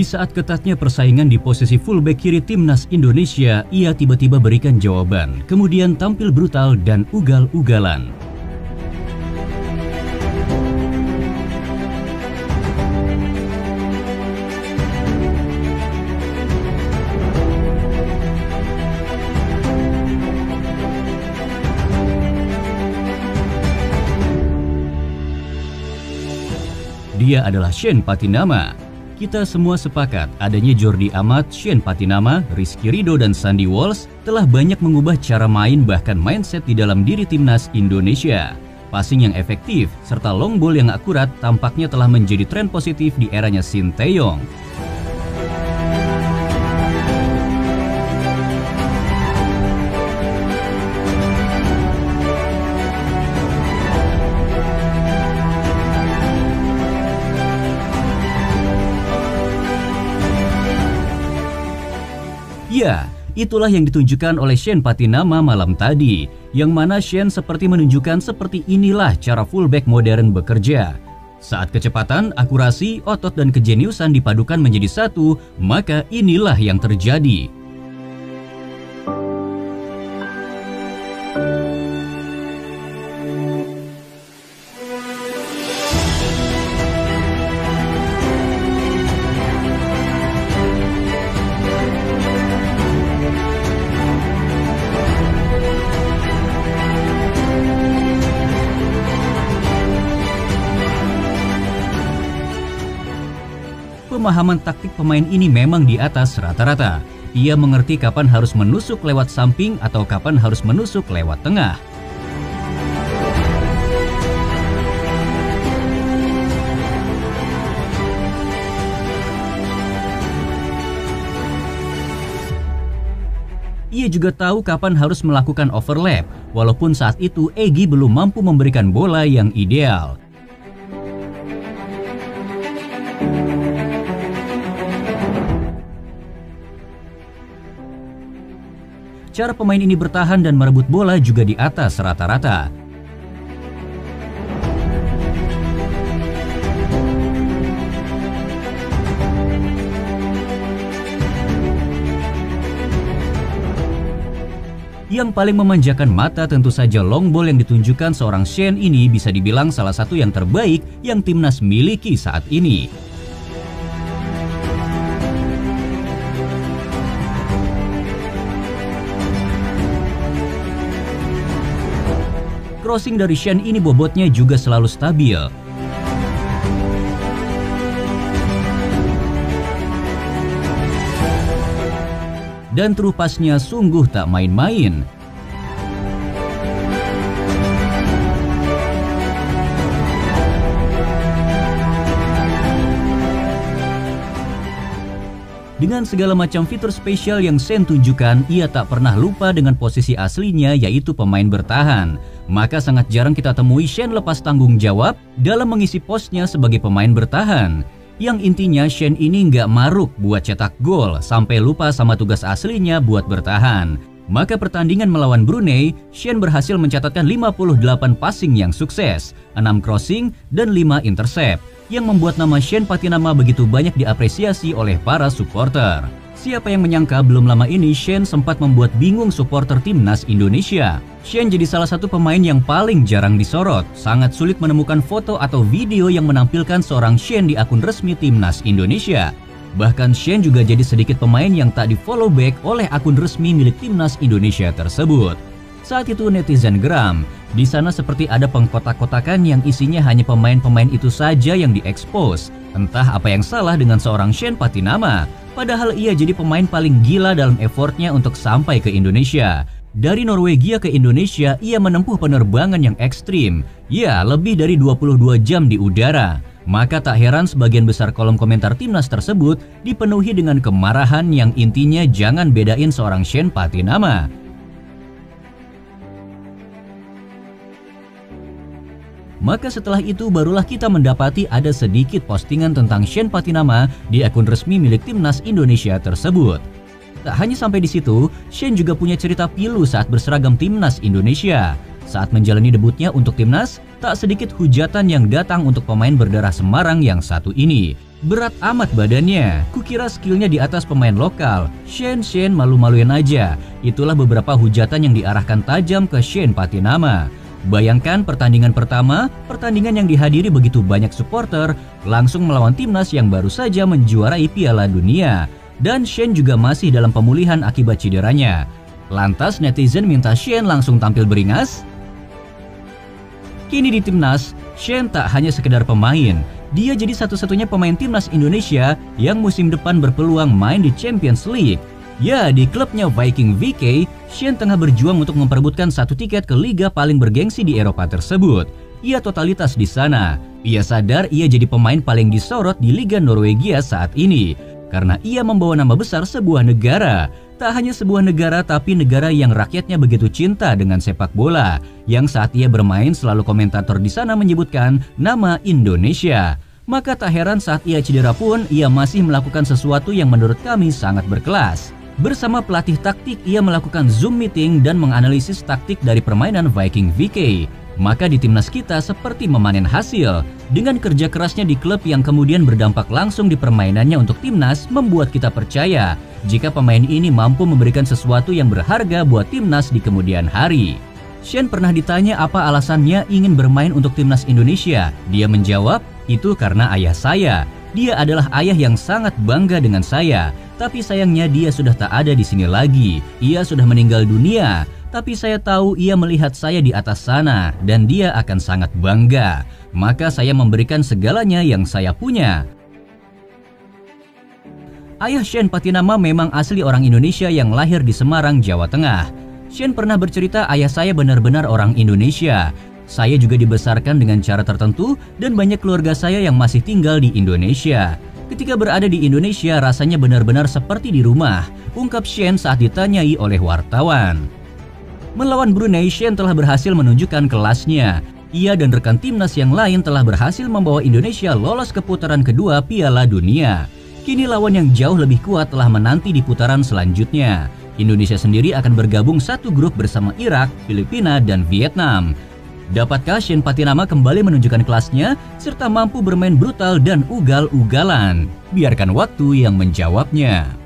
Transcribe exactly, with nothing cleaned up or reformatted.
saat ketatnya persaingan di posisi fullback kiri timnas Indonesia, ia tiba-tiba berikan jawaban, kemudian tampil brutal dan ugal-ugalan. Dia adalah Shane Patinama. Kita semua sepakat adanya Jordi Amat, Shane Patinama, Rizky Ridho, dan Sandy Walsh telah banyak mengubah cara main bahkan mindset di dalam diri timnas Indonesia. Passing yang efektif serta long ball yang akurat tampaknya telah menjadi tren positif di eranya Sinteyong. Ya, itulah yang ditunjukkan oleh Shane Patinama malam tadi, yang mana Shane seperti menunjukkan seperti inilah cara fullback modern bekerja. Saat kecepatan, akurasi, otot, dan kejeniusan dipadukan menjadi satu, maka inilah yang terjadi. Pemahaman taktik pemain ini memang di atas rata-rata. Ia mengerti kapan harus menusuk lewat samping atau kapan harus menusuk lewat tengah. Ia juga tahu kapan harus melakukan overlap, walaupun saat itu Egy belum mampu memberikan bola yang ideal. Cara pemain ini bertahan dan merebut bola juga di atas rata-rata. Yang paling memanjakan mata tentu saja long ball yang ditunjukkan seorang Shane ini bisa dibilang salah satu yang terbaik yang timnas miliki saat ini. Crossing dari Shane ini bobotnya juga selalu stabil. Dan true pass-nya sungguh tak main-main. Dengan segala macam fitur spesial yang Shane tunjukkan, ia tak pernah lupa dengan posisi aslinya, yaitu pemain bertahan. Maka sangat jarang kita temui Shane lepas tanggung jawab dalam mengisi posnya sebagai pemain bertahan. Yang intinya Shane ini nggak maruk buat cetak gol, sampai lupa sama tugas aslinya buat bertahan. Maka pertandingan melawan Brunei, Shane berhasil mencatatkan lima puluh delapan passing yang sukses, enam crossing, dan lima intercept, yang membuat nama Shane Patinama begitu banyak diapresiasi oleh para supporter. Siapa yang menyangka belum lama ini Shane sempat membuat bingung supporter timnas Indonesia. Shane jadi salah satu pemain yang paling jarang disorot. Sangat sulit menemukan foto atau video yang menampilkan seorang Shane di akun resmi timnas Indonesia. Bahkan Shane juga jadi sedikit pemain yang tak di-follow back oleh akun resmi milik timnas Indonesia tersebut. Saat itu netizen geram. Di sana seperti ada pengkotak-kotakan yang isinya hanya pemain-pemain itu saja yang diekspos. Entah apa yang salah dengan seorang Shane Patinama, padahal ia jadi pemain paling gila dalam effortnya untuk sampai ke Indonesia. Dari Norwegia ke Indonesia, ia menempuh penerbangan yang ekstrim. Ya, lebih dari dua puluh dua jam di udara. Maka tak heran sebagian besar kolom komentar timnas tersebut dipenuhi dengan kemarahan yang intinya jangan bedain seorang Shane Patinama. Maka setelah itu barulah kita mendapati ada sedikit postingan tentang Shane Patinama di akun resmi milik timnas Indonesia tersebut. Tak hanya sampai di situ, Shane juga punya cerita pilu saat berseragam timnas Indonesia. Saat menjalani debutnya untuk timnas, tak sedikit hujatan yang datang untuk pemain berdarah Semarang yang satu ini. Berat amat badannya, kukira skillnya di atas pemain lokal. Shen Shen malu-maluin aja. Itulah beberapa hujatan yang diarahkan tajam ke Shen Patinama. Bayangkan pertandingan pertama, pertandingan yang dihadiri begitu banyak supporter, langsung melawan timnas yang baru saja menjuarai Piala Dunia. Dan Shen juga masih dalam pemulihan akibat cederanya. Lantas netizen minta Shen langsung tampil beringas? Kini di timnas, Shen tak hanya sekedar pemain. Dia jadi satu-satunya pemain timnas Indonesia yang musim depan berpeluang main di Champions League. Ya, di klubnya Viking V K, Shen tengah berjuang untuk memperebutkan satu tiket ke liga paling bergengsi di Eropa tersebut. Ia totalitas di sana. Ia sadar ia jadi pemain paling disorot di Liga Norwegia saat ini. Karena ia membawa nama besar sebuah negara. Tak hanya sebuah negara, tapi negara yang rakyatnya begitu cinta dengan sepak bola. Yang saat ia bermain selalu komentator di sana menyebutkan nama Indonesia. Maka tak heran saat ia cedera pun ia masih melakukan sesuatu yang menurut kami sangat berkelas. Bersama pelatih taktik ia melakukan Zoom meeting dan menganalisis taktik dari permainan Viking V K. Maka di timnas kita seperti memanen hasil. Dengan kerja kerasnya di klub yang kemudian berdampak langsung di permainannya untuk timnas membuat kita percaya jika pemain ini mampu memberikan sesuatu yang berharga buat timnas di kemudian hari. Shen pernah ditanya apa alasannya ingin bermain untuk timnas Indonesia. Dia menjawab, itu karena ayah saya. Dia adalah ayah yang sangat bangga dengan saya. Tapi sayangnya dia sudah tak ada di sini lagi. Ia sudah meninggal dunia. Tapi saya tahu ia melihat saya di atas sana dan dia akan sangat bangga. Maka saya memberikan segalanya yang saya punya. Ayah Shen Patinama memang asli orang Indonesia yang lahir di Semarang, Jawa Tengah. Shen pernah bercerita ayah saya benar-benar orang Indonesia. Saya juga dibesarkan dengan cara tertentu dan banyak keluarga saya yang masih tinggal di Indonesia. Ketika berada di Indonesia rasanya benar-benar seperti di rumah, ungkap Shen saat ditanyai oleh wartawan. Melawan Brunei, Shen telah berhasil menunjukkan kelasnya. Ia dan rekan timnas yang lain telah berhasil membawa Indonesia lolos ke putaran kedua Piala Dunia. Kini lawan yang jauh lebih kuat telah menanti di putaran selanjutnya. Indonesia sendiri akan bergabung satu grup bersama Irak, Filipina, dan Vietnam. Dapatkah Shen Patinama kembali menunjukkan kelasnya serta mampu bermain brutal dan ugal-ugalan? Biarkan waktu yang menjawabnya.